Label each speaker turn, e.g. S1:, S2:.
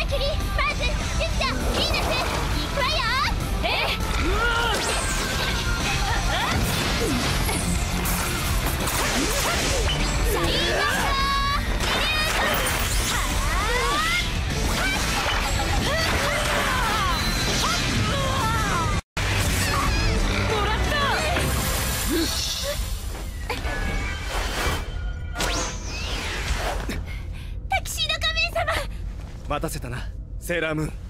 S1: キリ、マーズ、ユキタ、ヴィーナス、行くわよ。シャインマスター、イリュージョン。タキシード仮面様。
S2: 待たせたな、セーラームーン。